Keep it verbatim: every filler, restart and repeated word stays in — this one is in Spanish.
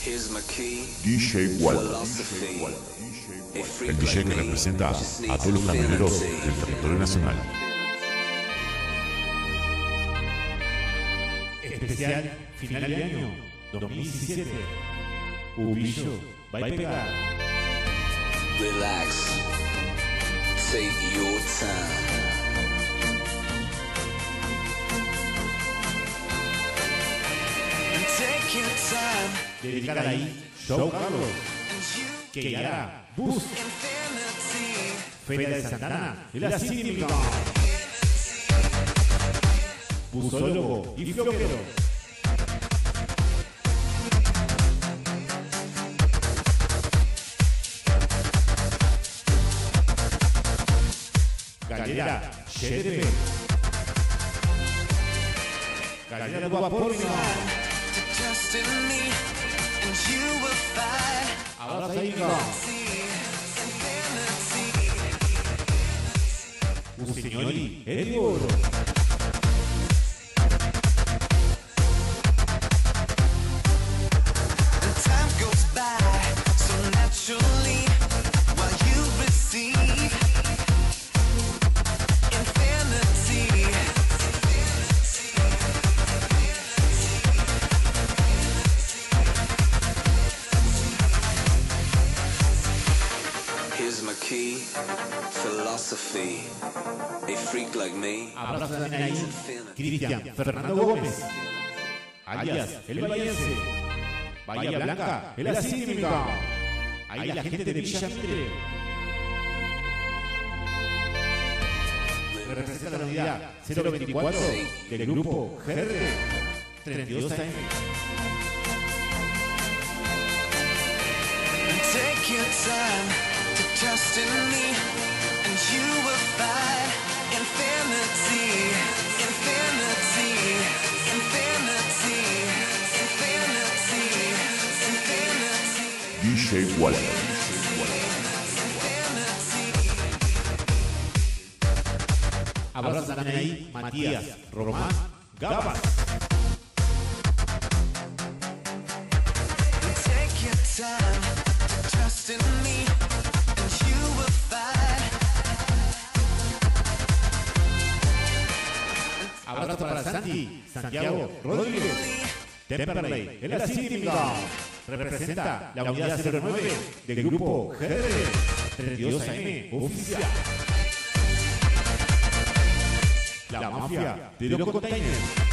D J Walter, el D J que representa a todos los camioneros del territorio nacional. Especial final de año dos mil diecisiete. Ubillo va a pegar. Relax, take your time. Take your time. Dedicar ahí Show Carlos, que hará Bus, Feria de Santana y la Cínica, Busólogo y Floquero. Galera G D P, Galera Guaporno, Abraza Inga, Usignoli Edioro, key, philosophy, a freak like me. Abraza también ahí Cristian Fernando Gómez, alias El Vallense, Bahía Blanca, El Asímica, ahí la gente de Villa Mitre. Representa la unidad cero veinticuatro del grupo G R treinta y dos A M. Take your time to trust in me, and you will find infinity, infinity, infinity, infinity, infinity. D J Walter. Abraza también ahí Matías Román Gabas. Take your time to trust in me, and you will find. Abrazo para Santi Santiago Rodríguez, Temperley, El Asímica. Representa la unidad cero nueve del grupo G R treinta y dos A M oficial. La mafia de los containers.